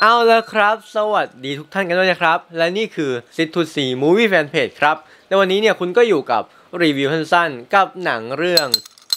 เอาละครับสวัสดีทุกท่านกันด้วยนะครับและนี่คือซิททูซีมูวี่แฟนเพจครับในวันนี้เนี่ยคุณก็อยู่กับรีวิวสั้นๆกับหนังเรื่อง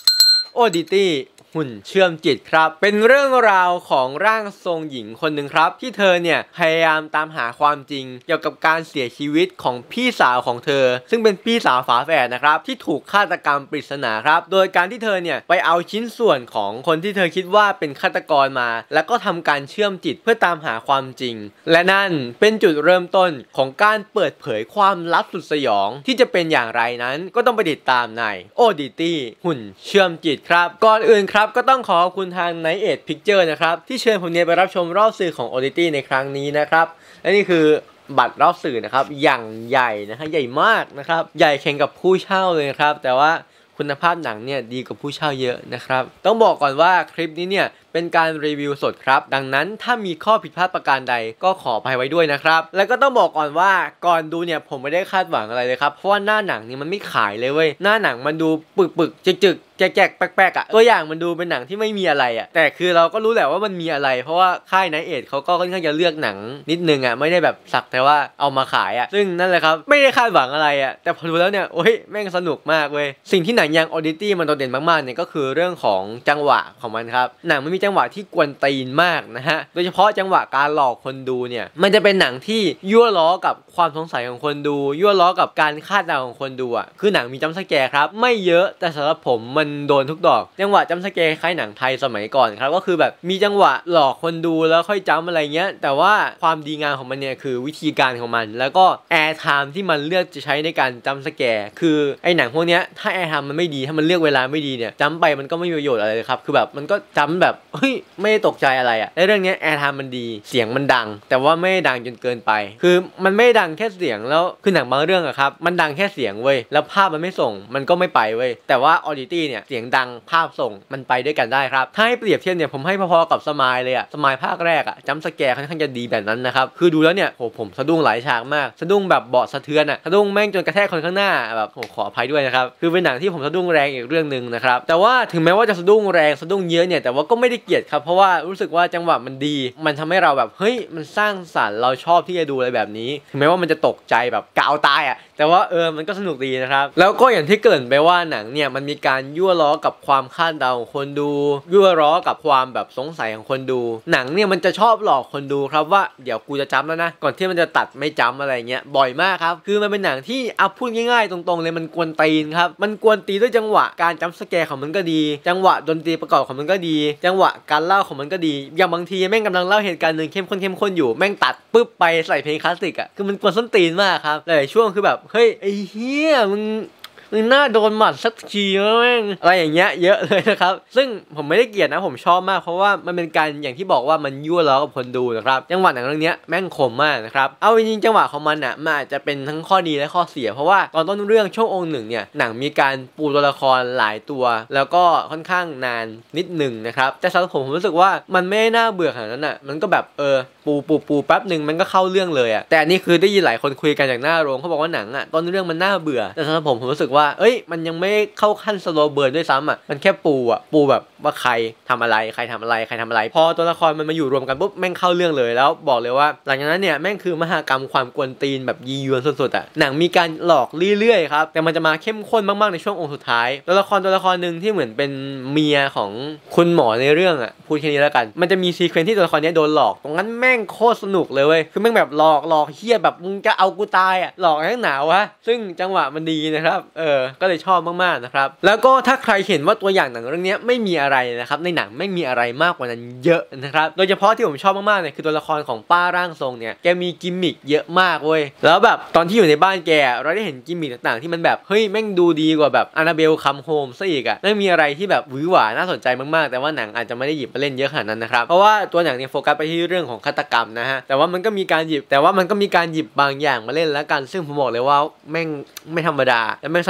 Oddity หุ่นเชื่อมจิตครับเป็นเรื่องราวของร่างทรงหญิงคนหนึ่งครับที่เธอเนี่ยพยายามตามหาความจริงเกี่ยวกับการเสียชีวิตของพี่สาวของเธอซึ่งเป็นพี่สาวฝาแฝดนะครับที่ถูกฆาตกรรมปริศนาครับโดยการที่เธอเนี่ยไปเอาชิ้นส่วนของคนที่เธอคิดว่าเป็นฆาตกรมาแล้วก็ทำการเชื่อมจิตเพื่อตามหาความจริงและนั่นเป็นจุดเริ่มต้นของการเปิดเผยความลับสุดสยองที่จะเป็นอย่างไรนั้นก็ต้องไปติดตามใน Oddity หุ่นเชื่อมจิตครับก่อนอื่นครับก็ต้องขอบคุณทาง Night Edge Picture นะครับที่เชิญผมเนี่ยไปรับชมรอบสื่อของ Oddity ในครั้งนี้นะครับและนี่คือบัตรรอบสื่อนะครับอย่างใหญ่นะฮะใหญ่มากนะครับใหญ่แข่งกับผู้เช่าเลยครับแต่ว่าคุณภาพหนังเนี่ยดีกว่าผู้เช่าเยอะนะครับต้องบอกก่อนว่าคลิปนี้เนี่ยเป็นการรีวิวสดครับดังนั้นถ้ามีข้อผิดพลาดประการใดก็ขออภัยไว้ด้วยนะครับแล้วก็ต้องบอกก่อนว่าก่อนดูเนี่ยผมไม่ได้คาดหวังอะไรเลยครับเพราะว่าหน้าหนังนี่มันไม่ขายเลยเว้ยหน้าหนังมันดูปึกจึกแจกแปลกๆอ่ะตัวอย่างมันดูเป็นหนังที่ไม่มีอะไรอ่ะแต่คือเราก็รู้แหละว่ามันมีอะไรเพราะว่าค่ายไนท์เอจเขาก็ค่อนข้างจะเลือกหนังนิดนึงอ่ะไม่ได้แบบสักแต่ว่าเอามาขายอ่ะซึ่งนั่นแหละครับไม่ได้คาดหวังอะไรอ่ะแต่พอดูแล้วเนี่ยโอ้ยแม่งสนุกมากเว้ยสิ่งที่หนังอย่าง Oddity มันโดดเด่นมากๆเนี่ยก็คือเรื่องของจังหวะของมันครับหนังมันมีจังหวะที่กวนตีนมากนะฮะโดยเฉพาะจังหวะการหลอกคนดูเนี่ยมันจะเป็นหนังที่ยั่วล้อกับความสงสัยของคนดูยั่วล้อกับการคาดเดาของคนดูอ่ะคือหนังมีจัมป์สแกร์ครับไม่เยอะแต่สำหรับผมมันโดนทุกดอกจังหวะจัมป์สแกร์คล้ายหนังไทยสมัยก่อนครับก็คือแบบมีจังหวะหลอกคนดูแล้วค่อยจัมป์อะไรเงี้ยแต่ว่าความดีงามของมันเนี่ยคือวิธีการของมันแล้วก็แอร์ไทม์ที่มันเลือกจะใช้ในการจัมป์สแกร์คือไอ้หนังพวกเนี้ยถ้าแอร์ไทม์มันไม่ดีถ้ามันเลือกเวลาไม่ดีเนี่ยจัมป์ไปมันก็ไม่มีประโยชน์อะไรเลยครับคือแบบมันก็จัมป์แบบเฮ้ยไม่ได้ตกใจอะไรอ่ะในเรื่องนี้แอร์ไทม์มันดีเสียงมันดังแต่ว่าไม่ดังจนเกินไปคือมันไม่ดังแค่เสียงแล้วคือหนังบางเรื่องอะครับมันดังแค่เสียงเว้ยแล้วภาพมันไม่ส่งมันก็ไม่ไปเว้ยแต่ว่า Oddity เนี่ยเสียงดังภาพส่งมันไปด้วยกันได้ครับถ้าให้เปรียบเทียบเนี่ยผมให้พอๆกับสมายเลยอะสมายภาคแรกอะจัมป์สแกร์ค่อนข้างจะดีแบบนั้นนะครับคือดูแล้วเนี่ยโหผมสะดุ้งหลายฉากมากสะดุ้งแบบเบาะสะเทือนอะสะดุ้งแม่งจนกระแทกคนข้างหน้าแบบขออภัยด้วยนะครับคือเป็นหนังที่ผมสะดุ้งแรงอีกเรื่องนึงนะครับแต่ว่าถึงแม้ว่าจะสะดุ้งแรงสะดุ้งเยอะเนี่ยแต่ว่าก็ไม่ได้เกลียดครับเพราะว่ารู้สึกว่าจังหวะมันดีมันทำให้เราแบบเฮ้ยมันสร้างสรรค์เราชอบที่จะดูอะไรแบบนี้ถึงแม้ว่ามันจะตกใจแบบกาวตายอ่ะแต่ว่ามันก็สนุกดีนะครับแล้วก็อย่างที่เกริ่นไปว่าหนังเนี่ยมันมีการยั่วล้อกับความคาดเดาของคนดูยั่วล้อกับความแบบสงสัยของคนดูหนังเนี่ยมันจะชอบหลอกคนดูครับว่าเดี๋ยวกูจะจัมป์แล้วนะก่อนที่มันจะตัดไม่จัมป์อะไรเงี้ยบ่อยมากครับคือมันเป็นหนังที่เอาพูดง่ายๆตรงๆเลยมันกวนตีนครับมันกวนตีด้วยจังหวะการจัมป์สแกร์ของมันก็ดีจังหวะดนตรีประกอบของมันก็ดีจังหวะการเล่าของมันก็ดีอย่างบางทีแม่งกำลังเล่าเหตุการณ์นึงเข้มข้นอยู่แม่งตัดปึ๊บไปใส่เพลงคลาสสิกอ่ะคือมันกวนส้นตีนมากครับหลายช่วงคือแบบเฮ้ยไอ้เหี้ยมึงน่าโดนหมัดสักทีแม่งอะไรอย่างเงี้ยเยอะเลยนะครับซึ่งผมไม่ได้เกลียดนะผมชอบมากเพราะว่ามันเป็นการอย่างที่บอกว่ามันยั่วล้อกับคนดูนะครับจังหวะหนังเรื่องนี้แม่งคมมากนะครับเอาจริงๆจังหวะของมันอ่ะมันอาจจะเป็นทั้งข้อดีและข้อเสียเพราะว่าตอนต้นเรื่องช่วงองค์หนึ่งเนี่ยหนังมีการปูตัวละครหลายตัวแล้วก็ค่อนข้างนานนิดหนึ่งนะครับแต่สำหรับผมรู้สึกว่ามันไม่น่าเบื่อขนาดนั้นอ่ะมันก็แบบปูแป๊บหนึ่งมันก็เข้าเรื่องเลยอ่ะแต่อันนี้คือได้ยินหลายคนคุยกันจากหน้าโรงเขาบอกว่าหนังอ่ะตอนเรื่องมันน่าเบื่อแต่สำหรับผมรู้สึกว่ามันยังไม่เข้าขั้นสโลว์เบิร์นด้วยซ้ำอ่ะมันแค่ปูแบบว่าใครทำอะไรพอตัวละครมันมาอยู่รวมกันปุ๊บแม่งเข้าเรื่องเลยแล้วบอกเลยว่าหลังจากนั้นเนี่ยแม่งคือมหากรรมความกวนตีนแบบยียวนสุดๆอ่ะหนังมีการหลอกเรื่อยๆครับแต่มันจะมาเข้มข้นมากๆในช่วงองค์สุดท้ายตัวละครหนึ่งที่เหมือนเป็นเมียของคุณหมอในเรื่องอ่ะพูดแค่นี้แล้วกันมันจะมีซีเควนซ์ที่ตัวละครนี้โดนหลอกตรงนั้นแม่งโคตรสนุกเลยเว้ยคือแม่งแบบหลอกเฮี้ยแบบมึงจะเอากูตายอ่ะหลอกให้หนาววะซึ่งจังหวะมันดีนะครับก็เลยชอบมากๆนะครับแล้วก็ถ้าใครเห็นว่าตัวอย่างหนังเรื่องนี้ไม่มีอะไรนะครับในหนังไม่มีอะไรมากกว่านั้นเยอะนะครับโดยเฉพาะที่ผมชอบมากๆเนี่ยคือตัวละครของป้าร่างทรงเนี่ยแกมีกิมมิคเยอะมากเว้ยแล้วแบบตอนที่อยู่ในบ้านแกเราได้เห็นกิมมิคต่างๆที่มันแบบเฮ้ยแม่งดูดีกว่าแบบอานาเบลคัมโฮมซะอีกอ่ะไม่มีอะไรที่แบบหวือหวาน่าสนใจมากๆแต่ว่าหนังอาจจะไม่ได้หยิบมาเล่นเยอะขนาดนั้นนะครับเพราะว่าตัวหนังเนี่ยโฟกัสไปที่เรื่องของฆาตกรรมนะฮะแต่ว่ามันก็มีการหยิบบางอย่างมาเล่นแล้วกันซึ่งผมบอกเลยว่าแม่งไม่ธรรมดาและแม่งส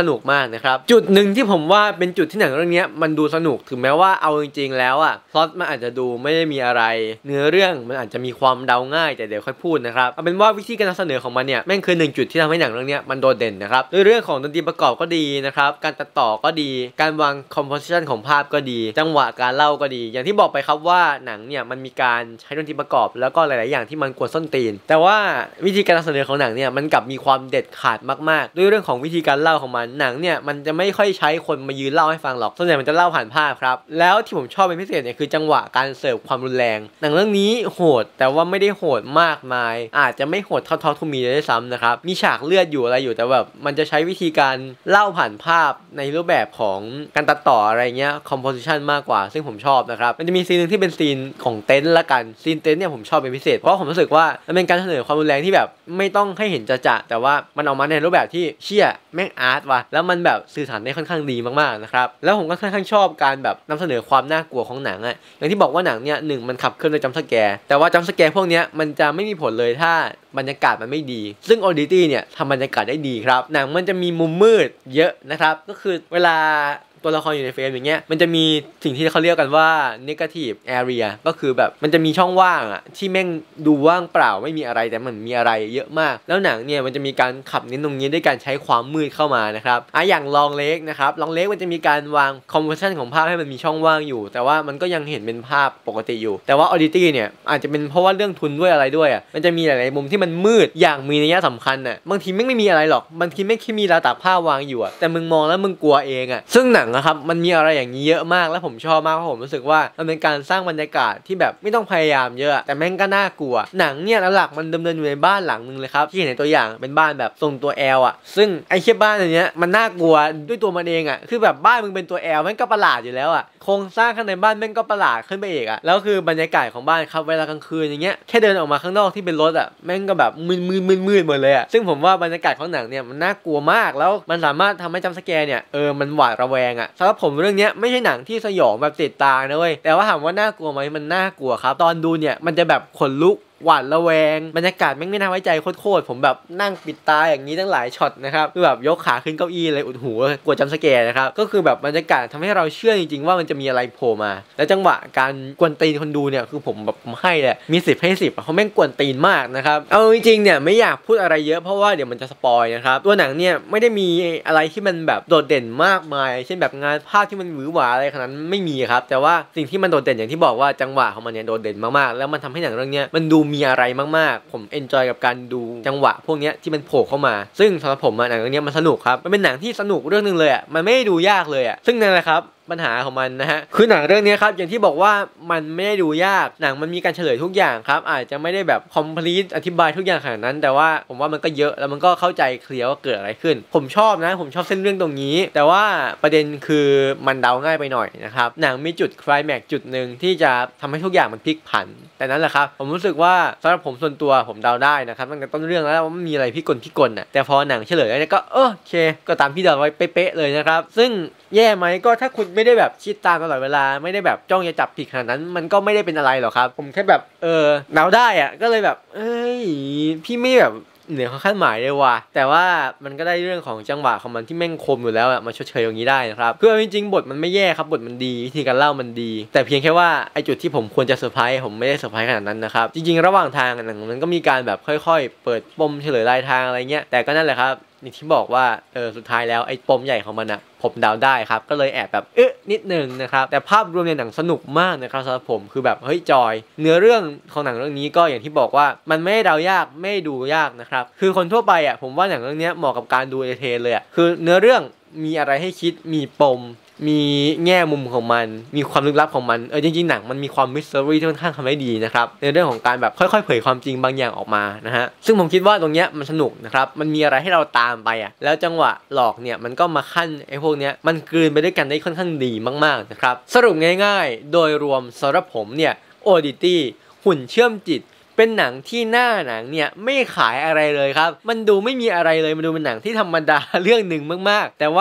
นุกมากนะครับจุดหนึ่งที่ผมว่าเป็นจุดที่หนังเรื่องนี้มันดูสนุกถึงแม้ว่าเอาจริงๆแล้วอ่ะพล็อตมันอาจจะดูไม่ได้มีอะไรเนื้อเรื่องมันอาจจะมีความเดาง่ายแต่เดี๋ยวค่อยพูดนะครับเอาเป็นว่าวิธีการนำเสนอของมันเนี่ยแม่งคือ1จุดที่ทำให้หนังเรื่องนี้มันโดดเด่นนะครับด้วยเรื่องของดนตรีประกอบก็ดีนะครับการตัดต่อก็ดีการวางคอมโพสิชันของภาพก็ดีจังหวะการเล่าก็ดีอย่างที่บอกไปครับว่าหนังเนี่ยมันมีการใช้ดนตรีประกอบแล้วก็หลายๆอย่างที่มันกวนส้นตีนแต่ว่าวิธีการนำเสนอของหนังเนี่ยมันกลับมีความเด็ดขาดมากๆด้วยเรื่องของวิธีการเล่าของมันหนังเนี่ยมันจะไม่ค่อยใช้คนมายืนเล่าให้ฟังหรอกส่วนใหญ่มันจะเล่าผ่านภาพครับแล้วที่ผมชอบเป็นพิเศษเนี่ยคือจังหวะการเสิร์ฟความรุนแรงหนังเรื่องนี้โหดแต่ว่าไม่ได้โหดมากมายอาจจะไม่โหดเท่าทูมีได้ซ้ำนะครับมีฉากเลือดอยู่อะไรอยู่แต่แบบมันจะใช้วิธีการเล่าผ่านภาพในรูปแบบของการตัดต่ออะไรเงี้ยคอมโพสิชันมากกว่าซึ่งผมชอบนะครับมันจะมีซีนนึงที่เป็นซีนของเต็นท์ละกันซีนเต็นท์เนี่ยผมชอบเป็นพิเศษเพราะผมรู้สึกว่ามันเป็นการเสนอความรุนแรงที่แบบไม่ต้องให้เห็นจะแต่ว่ามันออกมาในรูปแบบที่เชี่ยแม่งอาร์ตว่ะแล้วมันแบบสื่อสารได้ค่อนข้างดีมากๆนะครับแล้วผมก็ค่อนข้างชอบการแบบนำเสนอความน่ากลัวของหนังอะอย่างที่บอกว่าหนังเนี่ย1มันขับเคลื่อนด้วยจัมป์สแกร์แต่ว่าจัมป์สแกร์พวกเนี้ยมันจะไม่มีผลเลยถ้าบรรยากาศมันไม่ดีซึ่ง Oddity เนี่ยทำบรรยากาศได้ดีครับหนังมันจะมีมุมมืดเยอะนะครับก็คือเวลาตัวละครอยู่ในเฟรมอย่างเงี้ยมันจะมีสิ่งที่เขาเรียกกันว่า negative area ก็คือแบบมันจะมีช่องว่างอะที่แม่งดูว่างเปล่าไม่มีอะไรแต่มันมีอะไรเยอะมากแล้วหนังเนี่ยมันจะมีการขับเน้นตรงนี้ด้วยการใช้ความมืดเข้ามานะครับอย่างลองเล็กนะครับลองเล็กมันจะมีการวาง composition ของภาพให้มันมีช่องว่างอยู่แต่ว่ามันก็ยังเห็นเป็นภาพปกติอยู่แต่ว่า Oddity เนี่ยอาจจะเป็นเพราะว่าเรื่องทุนด้วยอะไรด้วยอ่ะมันจะมีหลายๆมุมที่มันมืดอย่างมีนัยสำคัญอ่ะบางทีไม่มีอะไรหรอกบางทีไม่แค่มีราวตากผ้าวางอยู่อ่ะแต่มึงมองแล้วมึงกลัวเองอ่ะซึ่งหนังนะครับมันมีอะไรอย่างนี้เยอะมากและผมชอบมากเพราะผมรู้สึกว่ามันเป็นการสร้างบรรยากาศที่แบบไม่ต้องพยายามเยอะแต่แม่งก็น่ากลัวหนังเนี่ยหลักมันดำเนินอยู่ในบ้านหลังนึงเลยครับที่เห็นในตัวอย่างเป็นบ้านแบบทรงตัว L อ่ะซึ่งไอ้เชี่ยบ้านอันเนี้ยมันน่ากลัวด้วยตัวมันเองอ่ะคือแบบบ้านมึงเป็นตัว L แม่งก็ประหลาดอยู่แล้วอ่ะโครงสร้างข้างในบ้านแม่งก็ประหลาดขึ้นไปอีกอ่ะแล้วคือบรรยากาศของบ้านครับเวลากลางคืนอย่างเงี้ยแค่เดินออกมาข้างนอกที่เป็นรถอ่ะแม่งก็แบบมืดหมดเลยอ่ะซึ่งผมว่าบรรยากาศของหนังเนี่ยมันน่ากลัวมากแล้วมันสามารถทำให้จัมป์สแกร์เนี่ยมันหวาดระแวงอ่ะสำหรับผมเรื่องนี้ไม่ใช่หนังที่สยองแบบติดตานะเว้ยแต่ว่าถามว่าน่ากลัวไหมมันน่ากลัวครับตอนดูเนี่ยมันจะแบบขนลุกหวาดระแวงบรรยากาศแม่งไม่น่าไว้ใจโคตรผมแบบนั่งปิดตาอย่างนี้ตั้งหลายช็อตนะครับคือแบบยกขาขึ้นเก้าอี้เลยอุดหูกลัวจัมป์สแกร์นะครับก็คือแบบบรรยากาศทำให้เราเชื่อจริงๆว่ามันจะมีอะไรโผล่มาและจังหวะการกวนตีนคนดูเนี่ยคือผมให้แหละมี10ให้10เขาแม่งกวนตีนมากนะครับเอาจริงๆเนี่ยไม่อยากพูดอะไรเยอะเพราะว่าเดี๋ยวมันจะสปอยนะครับตัวหนังเนี่ยไม่ได้มีอะไรที่มันแบบโดดเด่นมากมายเช่นแบบงานภาพที่มันหวือหวาอะไรขนาดนั้นไม่มีครับแต่ว่าสิ่งที่มันโดดเด่นอย่างที่บอกว่าจังหวะของมันเนี่ยโดดเด่นมากๆแล้วมันทำให้หนังเรื่องนี้มันดูมีอะไรมากๆผมเอนจอยกับการดูจังหวะพวกนี้ที่มันโผล่เข้ามาซึ่งสำหรับผมหนังเรื่องนี้มันสนุกครับมันเป็นหนังที่สนุกเรื่องนึงเลยอ่ะมันไม่ได้ดูยากเลยอ่ะซึ่งนั่นแหละครับปัญหาของมันนะฮะคือหนังเรื่องนี้ครับอย่างที่บอกว่ามันไม่ได้ดูยากหนังมันมีการเฉลยทุกอย่างครับอาจจะไม่ได้แบบคอมพลีทอธิบายทุกอย่างขนาดนั้นแต่ว่าผมว่ามันก็เยอะแล้วมันก็เข้าใจเคลียร์ว่าเกิดอะไรขึ้นผมชอบนะผมชอบเส้นเรื่องตรงนี้แต่ว่าประเด็นคือมันเดาง่ายไปหน่อยนะครับหนังมีจุดไคลแม็กซ์จุดหนึ่งที่จะทำให้ทุกอย่างมันพลิกผันแต่นั้นแหละครับผมรู้สึกว่าสำหรับผมส่วนตัวผมเดาได้นะครับตั้งแต่ต้นเรื่องแล้วว่ามันมีอะไรพิกลน่ะแต่พอหนังเฉลยแล้วก็โอเคก็ตามที่เดาไว้เป๊ะๆเลยนะครับซึ่งแย่ไหมก็ถ้าคุณไม่ได้แบบคิดตามตลอดเวลาไม่ได้แบบจ้องจะจับผิดขนาดนั้นมันก็ไม่ได้เป็นอะไรหรอกครับผมแค่แบบเดาได้อะก็เลยแบบพี่ไม่แบบเหนือความคาดหมายเลยว่ะแต่ว่ามันก็ได้เรื่องของจังหวะของมันที่แม่งคมอยู่แล้วอะมาชดเชยอย่างนี้ได้นะครับคือจริงๆบทมันไม่แย่ครับบทมันดีวิธีการเล่ามันดีแต่เพียงแค่ว่าไอจุดที่ผมควรจะเซอร์ไพรส์ผมไม่ได้เซอร์ไพรส์ขนาดนั้นนะครับจริงๆระหว่างทางหนังมันก็มีการแบบค่อยๆเปิดปมเฉลยรายทางอะไรเงี้ยแต่ก็นั่นแหละครับนี่ที่บอกว่าสุดท้ายแล้วไอ้ปมใหญ่ของมันอะผมเดาได้ครับก็เลยแอบแบบนิดนึงนะครับแต่ภาพรวมในหนังสนุกมากนะครับสำหรับผมคือแบบเฮ้ยจอยเนื้อเรื่องของหนังเรื่องนี้ก็อย่างที่บอกว่ามันไม่ได้เดายากไม่ดูยากนะครับคือคนทั่วไปอ่ะผมว่าหนังเรื่องนี้เหมาะกับการดูเอเทนเลยอ่ะคือเนื้อเรื่องมีอะไรให้คิดมีปมมีแง่มุมของมันมีความลึกลับของมันจริงๆหนังมันมีความมิสเตอรี่ที่ค่อนข้างทำได้ดีนะครับในเรื่องของการแบบค่อยๆเผยความจริงบางอย่างออกมานะฮะซึ่งผมคิดว่าตรงเนี้ยมันสนุกนะครับมันมีอะไรให้เราตามไปอ่ะแล้วจังหวะหลอกเนี่ยมันก็มาขั้นไอ้พวกเนี้ยมันกลืนไปด้วยกันได้ค่อนข้างดีมากๆนะครับสรุปง่ายๆโดยรวมสำหรับผมเนี่ย Oddity หุ่นเชื่อมจิตเป็นหนังที่หน้าหนังเนี่ยไม่ขายอะไรเลยครับมันดูไม่มีอะไรเลยมันดูเป็นหนังที่ธรรมดาเรื่องหนึ่งมากๆแต่ว่า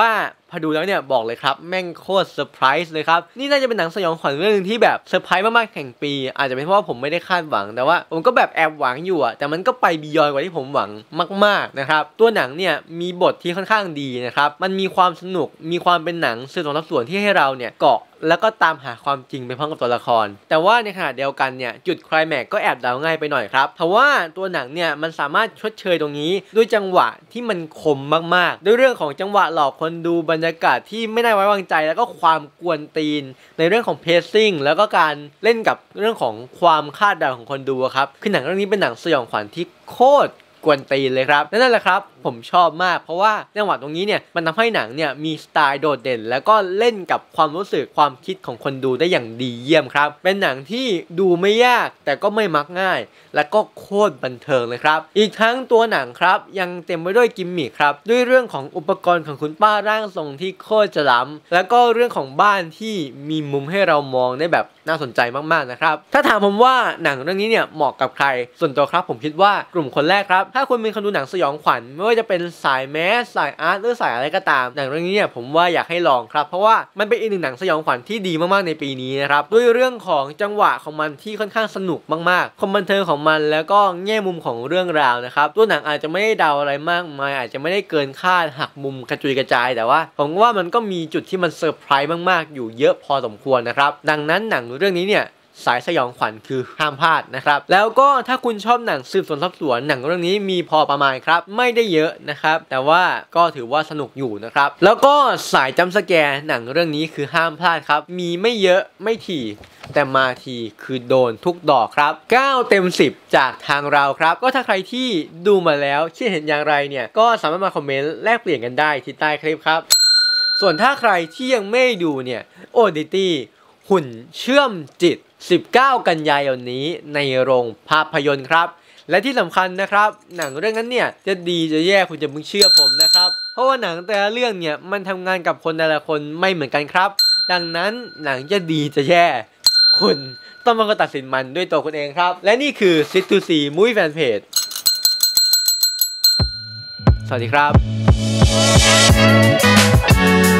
พอดูแล้วเนี่ยบอกเลยครับแม่งโคตรเซอร์ไพรส์เลยครับนี่น่าจะเป็นหนังสยองขวัญเรื่องนึงที่แบบเซอร์ไพรส์มากๆแห่งปีอาจจะเป็นเพราะว่าผมไม่ได้คาดหวังแต่ว่าผมก็แบบแอบหวังอยู่แต่มันก็ไปบียอนกว่าที่ผมหวังมากๆนะครับตัวหนังเนี่ยมีบทที่ค่อนข้างดีนะครับมันมีความสนุกมีความเป็นหนังสืบสวนสอบสวนที่ให้เราเนี่ยเกาะแล้วก็ตามหาความจริงไปพร้อมกับตัวละครแต่ว่าในขณะเดียวกันเนี่ยจุดไคลแม็กซ์ก็แอบเดาง่ายไปหน่อยครับเพราะว่าตัวหนังเนี่ยมันสามารถชดเชยตรงนี้ด้วยจังหวะที่มันคมมากๆด้วยเรื่องของจังหวะหลอกคนดูบรรยากาศที่ไม่ได้ไว้วางใจแล้วก็ความกวนตีนในเรื่องของเพซซิ่งแล้วก็การเล่นกับเรื่องของความคาดเดาของคนดูครับคือหนังเรื่องนี้เป็นหนังสยองขวัญที่โคตรกวนตีนเลยครับนั่นแหละครับผมชอบมากเพราะว่าจังหวะตรงนี้เนี่ยมันทำให้หนังเนี่ยมีสไตล์โดดเด่นแล้วก็เล่นกับความรู้สึกความคิดของคนดูได้อย่างดีเยี่ยมครับเป็นหนังที่ดูไม่ยากแต่ก็ไม่มักง่ายและก็โคตรบันเทิงเลยครับอีกทั้งตัวหนังครับยังเต็มไปด้วยกิมมิคครับด้วยเรื่องของอุปกรณ์ของคุณป้าร่างทรงที่โคตรจะล้ำแล้วก็เรื่องของบ้านที่มีมุมให้เรามองได้แบบน่าสนใจมากๆนะครับถ้าถามผมว่าหนังเรื่องนี้เนี่ยเหมาะกับใครส่วนตัวครับผมคิดว่ากลุ่มคนแรกครับถ้าคุณเป็นคนดูหนังสยองขวัญไม่ว่าจะเป็นสายแมสสายอาร์ตหรือสายอะไรก็ตามหนังเรื่องนี้เนี่ยผมว่าอยากให้ลองครับเพราะว่ามันเป็นอีกหนึ่งหนังสยองขวัญที่ดีมากๆในปีนี้นะครับด้วยเรื่องของจังหวะของมันที่ค่อนข้างสนุกมากๆความบันเทิงของมันแล้วก็แง่มุมของเรื่องราวนะครับตัวหนังอาจจะไม่ได้เดาอะไรมากมายอาจจะไม่ได้เกินคาดหักมุมกระจุยกระจายแต่ว่าผมว่ามันก็มีจุดที่มันเซอร์ไพรส์มากๆอยู่เยอะพอสมควรนะครับดังนั้นหนังเรื่องนี้เนี่ยสายสยองขวัญคือห้ามพลาดนะครับแล้วก็ถ้าคุณชอบหนังสืบสวนสอบสวนหนังเรื่องนี้มีพอประมาณครับไม่ได้เยอะนะครับแต่ว่าก็ถือว่าสนุกอยู่นะครับแล้วก็สายจัมป์สแกร์หนังเรื่องนี้คือห้ามพลาดครับมีไม่เยอะไม่ถี่แต่มาทีคือโดนทุกดอกครับ9 เต็ม 10จากทางเราครับก็ถ้าใครที่ดูมาแล้วคิดเห็นอย่างไรเนี่ยก็สามารถมาคอมเมนต์แลกเปลี่ยนกันได้ที่ใต้คลิปครับส่วนถ้าใครที่ยังไม่ดูเนี่ย Oddity หุ่นเชื่อมจิต19 กันยายนนี้ในโรงภาพยนตร์ครับและที่สำคัญนะครับหนังเรื่องนั้นเนี่ยจะดีจะแย่คุณจะมึงเชื่อผมนะครับเพราะว่าหนังแต่ละเรื่องเนี่ยมันทำงานกับคนแต่ละคนไม่เหมือนกันครับดังนั้นหนังจะดีจะแย่คุณต้องมาตัดสินมันด้วยตัวคุณเองครับและนี่คือ Sit to See Movie Fan Page สวัสดีครับ